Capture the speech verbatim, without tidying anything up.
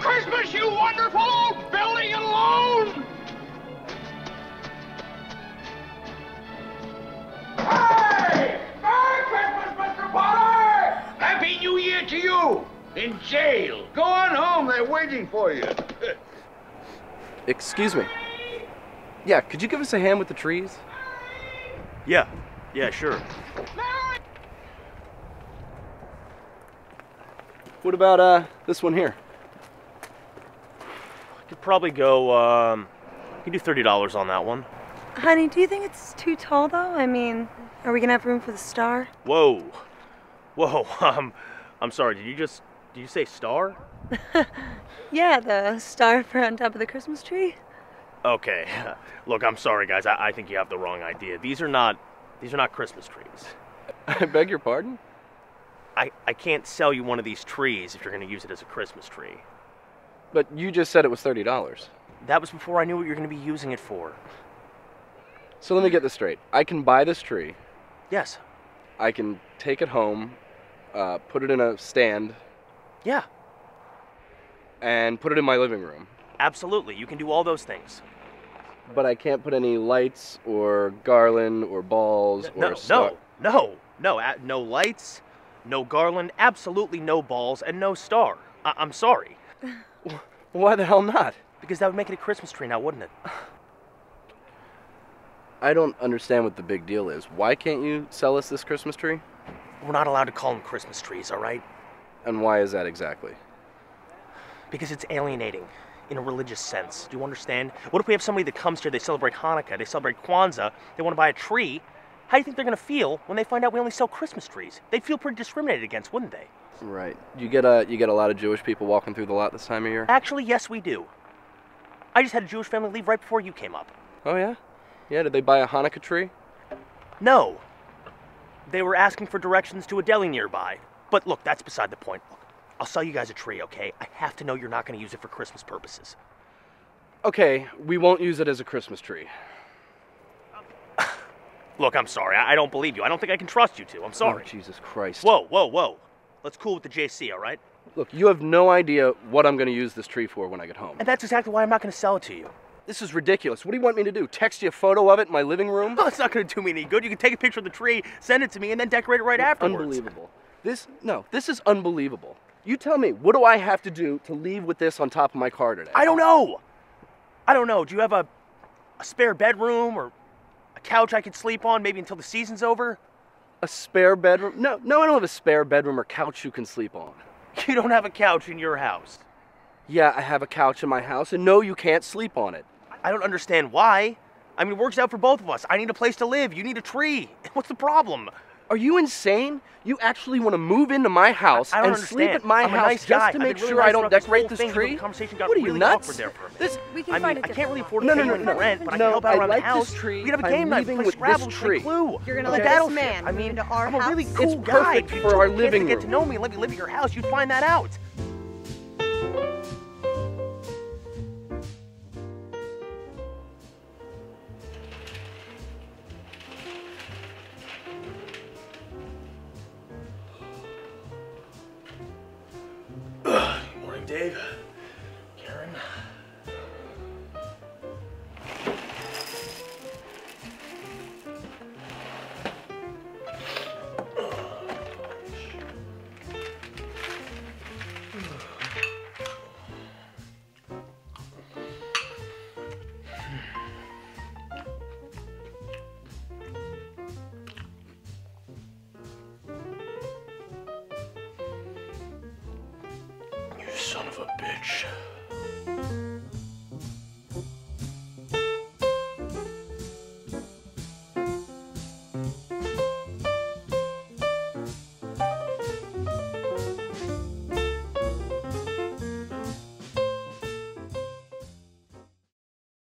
Christmas, you wonderful old building alone! Hey! Merry Christmas, Mister Potter! Happy New Year to you! In jail. Go on home, they're waiting for you. Excuse me. Yeah, could you give us a hand with the trees? Yeah, yeah, sure. What about, uh, this one here? Could probably go, um, you can do thirty dollars on that one. Honey, do you think it's too tall, though? I mean, are we gonna have room for the star? Whoa. Whoa, um, I'm sorry, did you just, did you say star? Yeah, the star for on top of the Christmas tree. Okay. Look, I'm sorry, guys. I, I think you have the wrong idea. These are not, these are not Christmas trees. I beg your pardon? I, I can't sell you one of these trees if you're going to use it as a Christmas tree. But you just said it was thirty dollars. That was before I knew what you were going to be using it for. So let me get this straight. I can buy this tree. Yes. I can take it home, uh, put it in a stand, Yeah, and put it in my living room. absolutely. You can do all those things. But I can't put any lights or garland or balls No, or star- no, no, no, uh, no lights, no garland, absolutely no balls, and no star. I- I'm sorry. Why the hell not? Because that would make it a Christmas tree now, wouldn't it? I don't understand what the big deal is. Why can't you sell us this Christmas tree? We're not allowed to call them Christmas trees, all right? And why is that exactly? Because it's alienating in a religious sense. Do you understand? What if we have somebody that comes here, they celebrate Hanukkah, they celebrate Kwanzaa, they want to buy a tree? How do you think they're going to feel when they find out we only sell Christmas trees? They'd feel pretty discriminated against, wouldn't they? Right. You get a you get a lot of Jewish people walking through the lot this time of year? Actually, yes, we do. I just had a Jewish family leave right before you came up. Oh yeah? Yeah, did they buy a Hanukkah tree? No. They were asking for directions to a deli nearby. But look, that's beside the point. Look, I'll sell you guys a tree, okay? I have to know you're not going to use it for Christmas purposes. Okay, we won't use it as a Christmas tree. Look, I'm sorry. I I don't believe you. I don't think I can trust you two. I'm sorry. Oh, Jesus Christ. Whoa, whoa, whoa. Let's cool with the J C, all right? Look, you have no idea what I'm going to use this tree for when I get home. And that's exactly why I'm not going to sell it to you. This is ridiculous. What do you want me to do? Text you a photo of it in my living room? Well, it's not going to do me any good. You can take a picture of the tree, send it to me, and then decorate it right afterwards. Unbelievable. This, no, this is unbelievable. You tell me, what do I have to do to leave with this on top of my car today? I don't know. I don't know. Do you have a, a spare bedroom or a couch I could sleep on maybe until the season's over? A spare bedroom? No, no, I don't have a spare bedroom or couch you can sleep on. You don't have a couch in your house. Yeah, I have a couch in my house, and no, you can't sleep on it. I don't understand why. I mean, it works out for both of us. I need a place to live. You need a tree. What's the problem? Are you insane? You actually want to move into my house I don't and understand. sleep at my I'm a house nice just guy. to I've make been really sure nice I don't throughout this decorate whole this thing, but tree? The conversation got What are you, really nuts? awkward there for a minute. This, We can I find mean, a I can't really afford different to No, pay no, you no, any no. rent, but I No, can help out I around like the house. this tree. We could have a I'm game night, leaving play with Scrabble, this play tree. Clue. You're gonna play let this Battleship. man I move mean, into our I'm a really house? cool It's guy. perfect If you for took our a chance living to get room. to know me, let me live at your house. You'd find that out. Good morning, Dave. Karen. You son of a bitch.